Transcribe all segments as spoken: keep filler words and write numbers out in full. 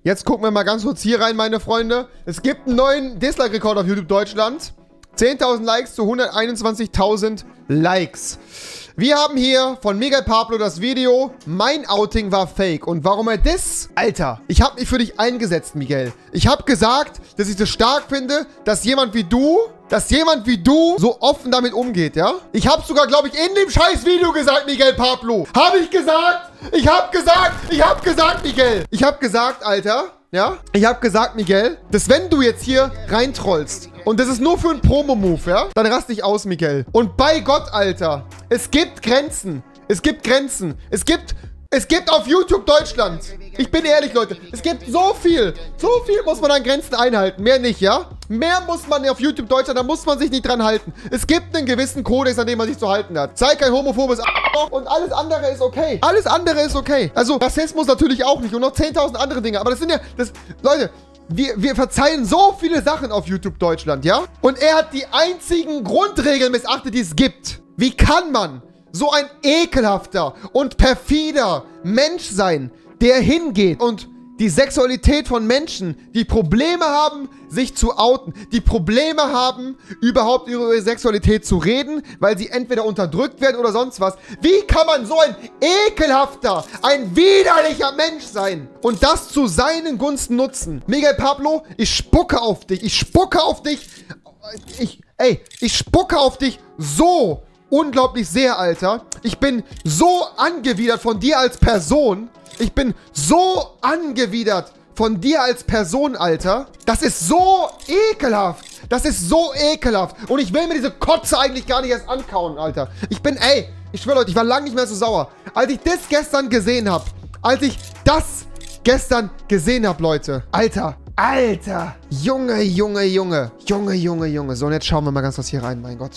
Jetzt gucken wir mal ganz kurz hier rein, meine Freunde. Es gibt einen neuen Dislike-Rekord auf YouTube Deutschland. zehntausend Likes zu hunderteinundzwanzigtausend Likes. Wir haben hier von Miguel Pablo das Video, mein Outing war fake. Und warum er das? Alter, ich habe mich für dich eingesetzt, Miguel. Ich habe gesagt, dass ich es stark finde, dass jemand wie du, dass jemand wie du so offen damit umgeht, ja? Ich habe sogar, glaube ich, in dem scheiß Video gesagt, Miguel Pablo. Habe ich gesagt? Ich habe gesagt, ich habe gesagt, Miguel. Ich habe gesagt, Alter, ja? Ich habe gesagt, Miguel, dass wenn du jetzt hier reintrollst, und das ist nur für einen Promo-Move, ja? Dann raste ich aus, Miguel. Und bei Gott, Alter, es gibt Grenzen. Es gibt Grenzen. Es gibt, es gibt auf YouTube Deutschland. Ich bin ehrlich, Leute. Es gibt so viel. So viel muss man an Grenzen einhalten. Mehr nicht, ja? Mehr muss man auf YouTube Deutschland, da muss man sich nicht dran halten. Es gibt einen gewissen Kodex, an dem man sich zu halten hat. Sei kein homophobes A und alles andere ist okay. Alles andere ist okay. Also Rassismus natürlich auch nicht und noch zehntausend andere Dinge. Aber das sind ja, das, Leute... Wir, wir verzeihen so viele Sachen auf YouTube Deutschland, ja? Und er hat die einzigen Grundregeln missachtet, die es gibt. Wie kann man so ein ekelhafter und perfider Mensch sein, der hingeht und die Sexualität von Menschen, die Probleme haben, sich zu outen, die Probleme haben, überhaupt über ihre Sexualität zu reden, weil sie entweder unterdrückt werden oder sonst was. Wie kann man so ein ekelhafter, ein widerlicher Mensch sein und das zu seinen Gunsten nutzen? Miguel Pablo, ich spucke auf dich, ich spucke auf dich, ich, ey, ich spucke auf dich so unglaublich sehr, Alter. Ich bin so angewidert von dir als Person. Ich bin so angewidert von dir als Person, Alter. Das ist so ekelhaft. Das ist so ekelhaft. Und ich will mir diese Kotze eigentlich gar nicht erst ankauen, Alter. Ich bin, ey, ich schwöre, Leute, ich war lange nicht mehr so sauer. Als ich das gestern gesehen habe, als ich das gestern gesehen habe, Leute. Alter, Alter. Junge, Junge, Junge. Junge, Junge, Junge. So, und jetzt schauen wir mal ganz was hier rein, mein Gott.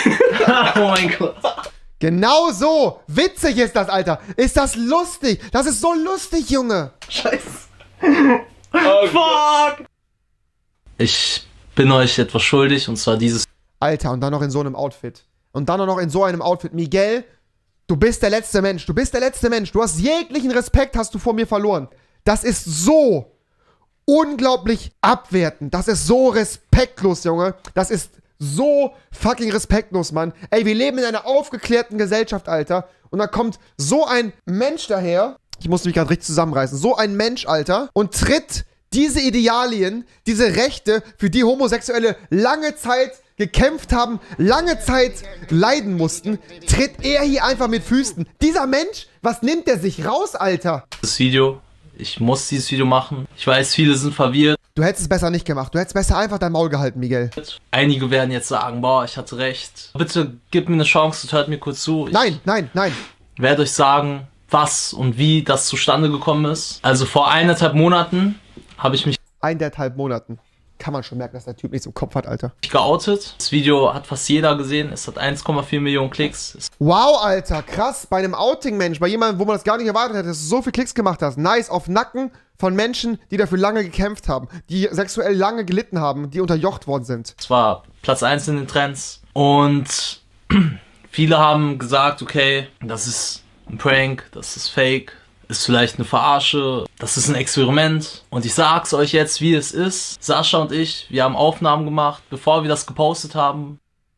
Oh mein Gott. Genau so. Witzig ist das, Alter. Ist das lustig? Das ist so lustig, Junge. Scheiße. Oh, fuck. Ich bin euch etwas schuldig, und zwar dieses... Alter, und dann noch in so einem Outfit. Und dann auch noch in so einem Outfit. Miguel, du bist der letzte Mensch. Du bist der letzte Mensch. Du hast jeglichen Respekt, hast du vor mir verloren. Das ist so unglaublich abwertend. Das ist so respektlos, Junge. Das ist... so fucking respektlos, Mann. Ey, wir leben in einer aufgeklärten Gesellschaft, Alter. Und da kommt so ein Mensch daher. Ich muss mich gerade richtig zusammenreißen. So ein Mensch, Alter. Und tritt diese Idealien, diese Rechte, für die Homosexuelle lange Zeit gekämpft haben, lange Zeit leiden mussten, tritt er hier einfach mit Füßen. Dieser Mensch, was nimmt der sich raus, Alter? Das Video, ich muss dieses Video machen. Ich weiß, viele sind verwirrt. Du hättest es besser nicht gemacht. Du hättest besser einfach dein Maul gehalten, Miguel. Einige werden jetzt sagen, boah, ich hatte recht. Bitte gib mir eine Chance und hört mir kurz zu. Ich nein, nein, nein. werde euch sagen, was und wie das zustande gekommen ist. Also vor eineinhalb Monaten habe ich mich... Eineinhalb Monaten. Kann man schon merken, dass der Typ nichts im Kopf hat, Alter. geoutet. Das Video hat fast jeder gesehen. Es hat eins Komma vier Millionen Klicks. Wow, Alter, krass. Bei einem Outing-Mensch, bei jemandem, wo man das gar nicht erwartet hätte, dass du so viel Klicks gemacht hast. Nice, auf Nacken von Menschen, die dafür lange gekämpft haben, die sexuell lange gelitten haben, die unterjocht worden sind. Es war Platz eins in den Trends. Und viele haben gesagt, okay, das ist ein Prank, das ist Fake, ist vielleicht eine Verarsche, das ist ein Experiment. Und ich sag's euch jetzt, wie es ist. Sascha und ich, wir haben Aufnahmen gemacht, bevor wir das gepostet haben.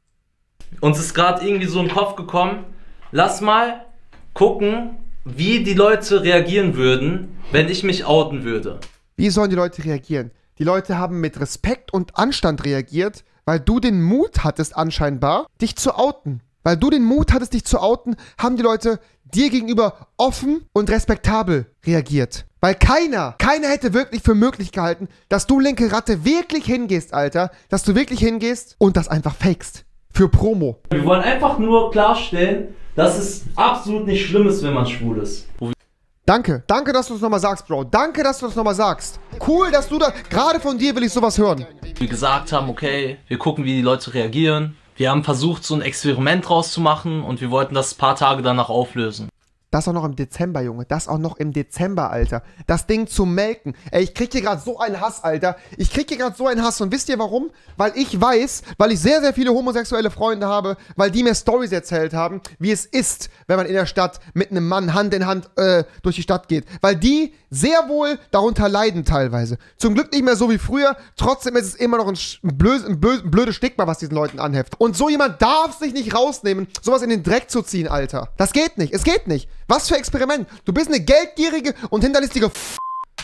Uns ist gerade irgendwie so in den Kopf gekommen, lass mal gucken, wie die Leute reagieren würden, wenn ich mich outen würde. Wie sollen die Leute reagieren? Die Leute haben mit Respekt und Anstand reagiert, weil du den Mut hattest anscheinbar, dich zu outen. Weil du den Mut hattest, dich zu outen, haben die Leute dir gegenüber offen und respektabel reagiert. Weil keiner, keiner hätte wirklich für möglich gehalten, dass du, linke Ratte, wirklich hingehst, Alter. Dass du wirklich hingehst und das einfach fakest. Für Promo. Wir wollen einfach nur klarstellen, dass es absolut nicht schlimm ist, wenn man schwul ist. Danke, danke, dass du es nochmal sagst, Bro. Danke, dass du es nochmal sagst. Cool, dass du da, gerade von dir will ich sowas hören. Wir gesagt haben, okay, wir gucken, wie die Leute reagieren. Wir haben versucht, so ein Experiment draus zu machen und wir wollten das ein paar Tage danach auflösen. Das auch noch im Dezember, Junge. Das auch noch im Dezember, Alter. Das Ding zu melken. Ey, ich krieg hier gerade so einen Hass, Alter. Ich krieg hier gerade so einen Hass. Und wisst ihr warum? Weil ich weiß, weil ich sehr, sehr viele homosexuelle Freunde habe, weil die mir Storys erzählt haben, wie es ist, wenn man in der Stadt mit einem Mann Hand in Hand äh, durch die Stadt geht. Weil die sehr wohl darunter leiden teilweise. Zum Glück nicht mehr so wie früher. Trotzdem ist es immer noch ein, ein, blöd, ein, blöd, ein blödes Stigma, was diesen Leuten anheftet. Und so jemand darf sich nicht rausnehmen, sowas in den Dreck zu ziehen, Alter. Das geht nicht. Es geht nicht. Was für Experiment. Du bist eine geldgierige und hinterlistige F***.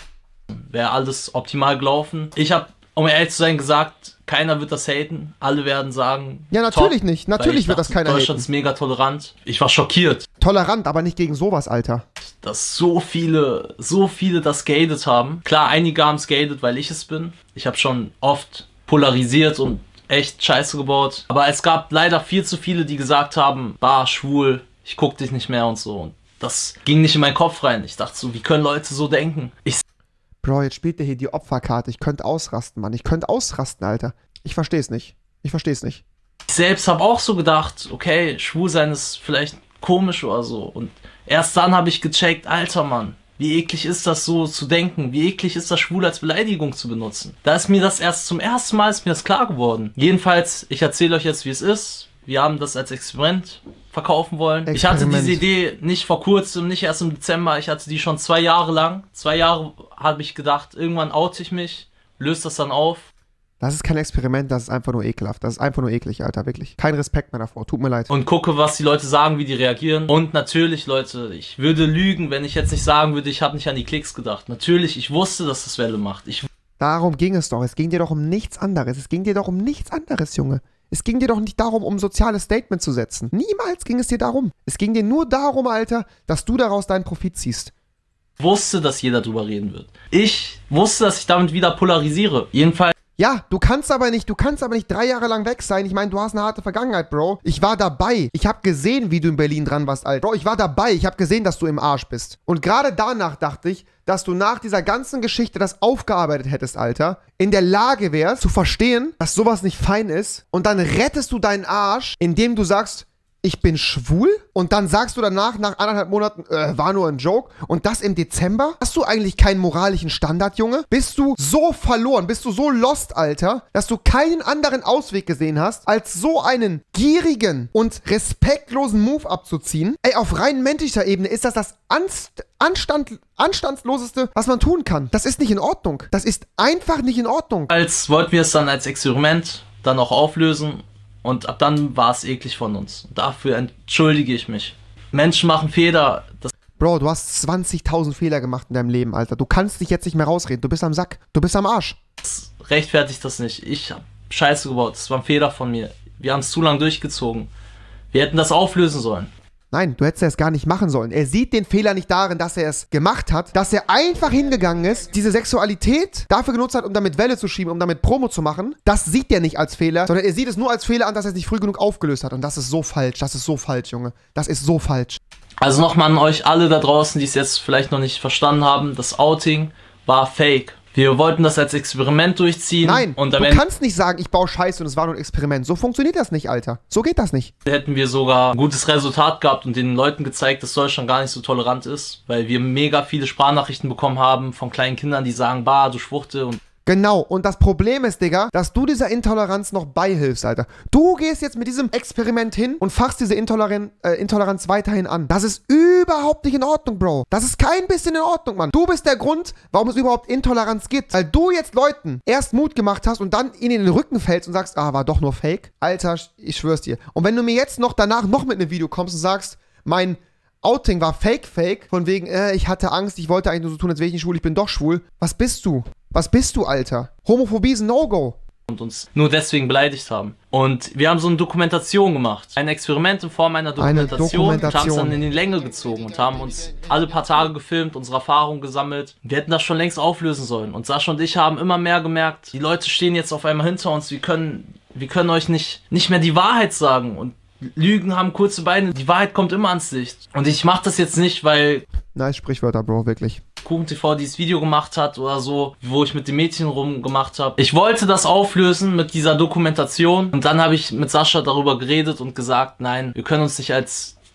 Wäre alles optimal gelaufen. Ich habe, um ehrlich zu sein, gesagt, keiner wird das haten. Alle werden sagen, ja, natürlich top, nicht. Natürlich wird das keiner Deutschland haten. ist mega tolerant. Ich war schockiert. Tolerant, aber nicht gegen sowas, Alter. Dass so viele, so viele das gehatet haben. Klar, einige haben es gehatet, weil ich es bin. Ich habe schon oft polarisiert und echt Scheiße gebaut. Aber es gab leider viel zu viele, die gesagt haben, bah, schwul, ich guck dich nicht mehr und so. Und das ging nicht in meinen Kopf rein. Ich dachte so, wie können Leute so denken? Ich Bro, jetzt spielt der hier die Opferkarte. Ich könnte ausrasten, Mann. Ich könnte ausrasten, Alter. Ich versteh's nicht. Ich versteh's nicht. Ich selbst habe auch so gedacht, okay, schwul sein ist vielleicht komisch oder so. Und erst dann habe ich gecheckt, Alter, Mann, wie eklig ist das so zu denken? Wie eklig ist das, schwul als Beleidigung zu benutzen? Da ist mir das erst zum ersten Mal ist mir das klar geworden. Jedenfalls, ich erzähle euch jetzt, wie es ist. Wir haben das als Experiment verkaufen wollen. Experiment. Ich hatte diese Idee nicht vor kurzem, nicht erst im Dezember. Ich hatte die schon zwei Jahre lang. Zwei Jahre habe ich gedacht, irgendwann oute ich mich, löse das dann auf. Das ist kein Experiment, das ist einfach nur ekelhaft. Das ist einfach nur eklig, Alter, wirklich. Kein Respekt mehr davor, tut mir leid. Und gucke, was die Leute sagen, wie die reagieren. Und natürlich, Leute, ich würde lügen, wenn ich jetzt nicht sagen würde, ich habe nicht an die Klicks gedacht. Natürlich, ich wusste, dass das Welle macht. Ich Darum ging es doch. Es ging dir doch um nichts anderes. Es ging dir doch um nichts anderes, Junge. Es ging dir doch nicht darum, um ein soziales Statement zu setzen. Niemals ging es dir darum. Es ging dir nur darum, Alter, dass du daraus deinen Profit ziehst. wusste, dass jeder drüber reden wird. Ich wusste, dass ich damit wieder polarisiere. Jedenfalls. Ja, du kannst aber nicht, du kannst aber nicht drei Jahre lang weg sein. Ich meine, du hast eine harte Vergangenheit, Bro. Ich war dabei. Ich habe gesehen, wie du in Berlin dran warst, Alter. Bro, ich war dabei. Ich habe gesehen, dass du im Arsch bist. Und gerade danach dachte ich, dass du nach dieser ganzen Geschichte das aufgearbeitet hättest, Alter, in der Lage wärst, zu verstehen, dass sowas nicht fein ist. Und dann rettest du deinen Arsch, indem du sagst, ich bin schwul, und dann sagst du danach, nach anderthalb Monaten, äh, war nur ein Joke, und das im Dezember? Hast du eigentlich keinen moralischen Standard, Junge? Bist du so verloren, bist du so lost, Alter, dass du keinen anderen Ausweg gesehen hast, als so einen gierigen und respektlosen Move abzuziehen? Ey, auf rein menschlicher Ebene ist das das Anst Anstand Anstandsloseste, was man tun kann. Das ist nicht in Ordnung. Das ist einfach nicht in Ordnung. Als wollten wir es dann als Experiment dann auch auflösen. Und ab dann war es eklig von uns. Dafür entschuldige ich mich. Menschen machen Fehler. Das Bro, du hast zwanzigtausend Fehler gemacht in deinem Leben, Alter. Du kannst dich jetzt nicht mehr rausreden. Du bist am Sack. Du bist am Arsch. rechtfertigt das nicht. Ich habe Scheiße gebaut. Das war ein Fehler von mir. Wir haben es zu lange durchgezogen. Wir hätten das auflösen sollen. Nein, du hättest es gar nicht machen sollen. Er sieht den Fehler nicht darin, dass er es gemacht hat, dass er einfach hingegangen ist, diese Sexualität dafür genutzt hat, um damit Welle zu schieben, um damit Promo zu machen. Das sieht er nicht als Fehler, sondern er sieht es nur als Fehler an, dass er es nicht früh genug aufgelöst hat. Und das ist so falsch. Das ist so falsch, Junge. Das ist so falsch. Also nochmal an euch alle da draußen, die es jetzt vielleicht noch nicht verstanden haben. Das Outing war fake. Wir wollten das als Experiment durchziehen. Nein, und du kannst nicht sagen, ich baue Scheiße und es war nur ein Experiment. So funktioniert das nicht, Alter. So geht das nicht. Hätten wir sogar ein gutes Resultat gehabt und den Leuten gezeigt, dass Deutschland gar nicht so tolerant ist, weil wir mega viele Sprachnachrichten bekommen haben von kleinen Kindern, die sagen, bah, du Schwuchte und Genau, und das Problem ist, Digga, dass du dieser Intoleranz noch beihilfst, Alter. Du gehst jetzt mit diesem Experiment hin und fachst diese Intoleran äh, Intoleranz weiterhin an. Das ist überhaupt nicht in Ordnung, Bro. Das ist kein bisschen in Ordnung, Mann. Du bist der Grund, warum es überhaupt Intoleranz gibt. Weil du jetzt Leuten erst Mut gemacht hast und dann ihnen in den Rücken fällst und sagst, ah, war doch nur Fake. Alter, ich schwör's dir. Und wenn du mir jetzt noch danach noch mit einem Video kommst und sagst, mein Outing war Fake, Fake, von wegen, äh, ich hatte Angst, ich wollte eigentlich nur so tun, als wäre ich nicht schwul, ich bin doch schwul. Was bist du? Was bist du, Alter? Homophobie ist ein No-Go. und uns nur deswegen beleidigt haben. Und wir haben so eine Dokumentation gemacht. Ein Experiment in Form einer Dokumentation. Eine Dokumentation. Und haben es dann in die Länge gezogen und haben uns alle paar Tage gefilmt, unsere Erfahrungen gesammelt. Wir hätten das schon längst auflösen sollen. Und Sascha und ich haben immer mehr gemerkt, die Leute stehen jetzt auf einmal hinter uns. Wir können, wir können euch nicht, nicht mehr die Wahrheit sagen. Und Lügen haben kurze Beine. Die Wahrheit kommt immer ans Licht. Und ich mache das jetzt nicht, weil Nice Sprichwörter, Bro, wirklich. KuchenTV dieses Video gemacht hat oder so, wo ich mit dem Mädchen rumgemacht habe. Ich wollte das auflösen mit dieser Dokumentation und dann habe ich mit Sascha darüber geredet und gesagt, nein, wir können uns nicht als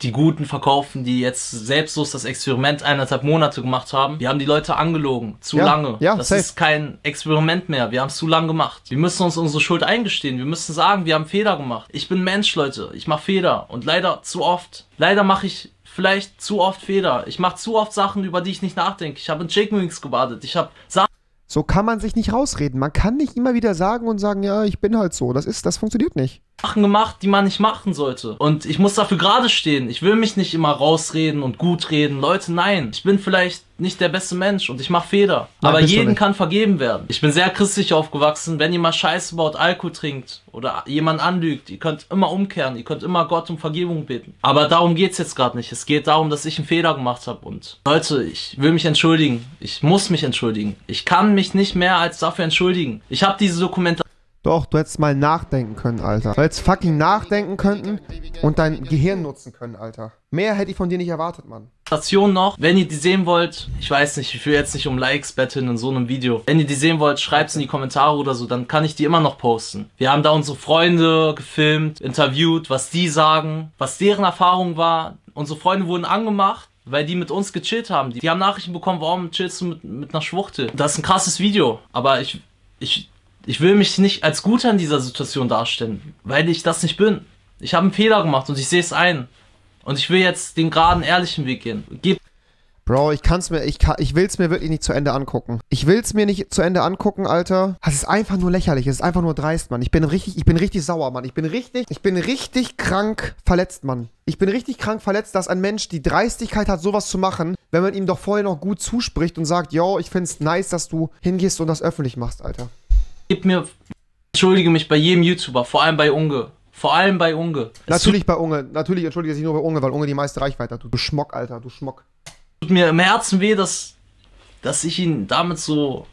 die Guten verkaufen, die jetzt selbstlos das Experiment eineinhalb Monate gemacht haben. Wir haben die Leute angelogen. Zu ja, lange. Ja, das safe. ist kein Experiment mehr. Wir haben es zu lang gemacht. Wir müssen uns unsere Schuld eingestehen. Wir müssen sagen, wir haben Fehler gemacht. Ich bin Mensch, Leute. Ich mache Fehler. Und leider zu oft. Leider mache ich vielleicht zu oft Fehler. Ich mache zu oft Sachen, über die ich nicht nachdenke. Ich habe in Chicken Wings gebadet. Ich habe Sachen... So kann man sich nicht rausreden. Man kann nicht immer wieder sagen und sagen, ja, ich bin halt so. Das ist, das funktioniert nicht. Sachen gemacht, die man nicht machen sollte. Und ich muss dafür gerade stehen. Ich will mich nicht immer rausreden und gut reden. Leute, nein. Ich bin vielleicht nicht der beste Mensch und ich mache Fehler. Nein, aber jedem nicht. kann vergeben werden. Ich bin sehr christlich aufgewachsen. Wenn ihr mal Scheiße baut, Alkohol trinkt oder jemand anlügt, ihr könnt immer umkehren. Ihr könnt immer Gott um Vergebung beten. Aber darum geht's jetzt gerade nicht. Es geht darum, dass ich einen Fehler gemacht habe. Und Leute, ich will mich entschuldigen. Ich muss mich entschuldigen. Ich kann mich nicht mehr als dafür entschuldigen. Ich habe diese Dokumentation... Doch, du hättest mal nachdenken können, Alter. Du hättest fucking nachdenken können und dein Gehirn nutzen können, Alter. Mehr hätte ich von dir nicht erwartet, Mann. Noch, wenn ihr die sehen wollt, ich weiß nicht, ich will jetzt nicht um Likes betteln in so einem Video. Wenn ihr die sehen wollt, schreibt es in die Kommentare oder so, dann kann ich die immer noch posten. Wir haben da unsere Freunde gefilmt, interviewt, was die sagen, was deren Erfahrung war. Unsere Freunde wurden angemacht, weil die mit uns gechillt haben. Die, die haben Nachrichten bekommen, warum chillst du mit, mit einer Schwuchtel? Das ist ein krasses Video, aber ich, ich, ich will mich nicht als Guter in dieser Situation darstellen, weil ich das nicht bin. Ich habe einen Fehler gemacht und ich sehe es ein. Und ich will jetzt den geraden, ehrlichen Weg gehen. Gib Bro, ich kann's mir, ich kann, ich will's mir wirklich nicht zu Ende angucken. Ich will's mir nicht zu Ende angucken, Alter. Es ist einfach nur lächerlich, es ist einfach nur dreist, Mann. Ich bin richtig, ich bin richtig sauer, Mann. Ich bin richtig, ich bin richtig krank verletzt, Mann. Ich bin richtig krank verletzt, dass ein Mensch die Dreistigkeit hat, sowas zu machen, wenn man ihm doch vorher noch gut zuspricht und sagt, yo, ich find's nice, dass du hingehst und das öffentlich machst, Alter. Gib mir, entschuldige mich bei jedem YouTuber, vor allem bei Unge. Vor allem bei Unge. Natürlich bei Unge. Natürlich entschuldige ich sich nur bei Unge, weil Unge die meiste Reichweite hat. Du, du Schmock, Alter. Du Schmock. Tut mir im Herzen weh, dass, dass ich ihn damit so...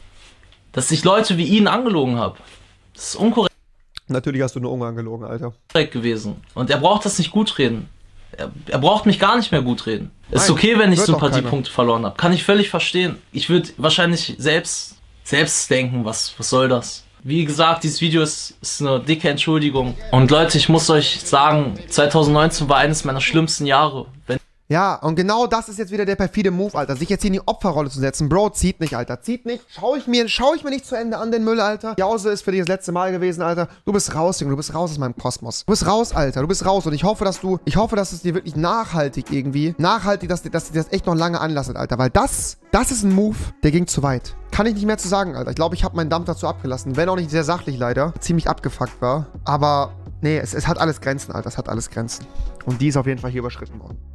Dass ich Leute wie ihn angelogen habe. Das ist unkorrekt. Natürlich hast du nur Unge angelogen, Alter. Gewesen. Und er braucht das nicht gut reden. Er, er braucht mich gar nicht mehr gut reden. Nein, ist okay, wenn ich Sympathiepunkte verloren habe. Kann ich völlig verstehen. Ich würde wahrscheinlich selbst, selbst denken, was, was soll das? Wie gesagt, dieses Video ist, ist eine dicke Entschuldigung. Und Leute, ich muss euch sagen, zwanzig neunzehn war eines meiner schlimmsten Jahre. Wenn ja, und genau das ist jetzt wieder der perfide Move, Alter. Sich jetzt hier in die Opferrolle zu setzen. Bro, zieht nicht, Alter. Zieht nicht. Schau ich mir, schau ich mir nicht zu Ende an, den Müll, Alter. Jause ist für dich das letzte Mal gewesen, Alter. Du bist raus, Junge. Du bist raus aus meinem Kosmos. Du bist raus, Alter. Du bist raus. Und ich hoffe, dass du, ich hoffe, dass es dir wirklich nachhaltig irgendwie, nachhaltig, dass dir, dass dir das echt noch lange anlasset, Alter. Weil das, das ist ein Move, der ging zu weit. Kann ich nicht mehr zu sagen, Alter. Ich glaube, ich habe meinen Dampf dazu abgelassen. Wenn auch nicht sehr sachlich, leider. Ziemlich abgefuckt war. Aber, nee, es, es hat alles Grenzen, Alter. Es hat alles Grenzen. Und die ist auf jeden Fall hier überschritten worden.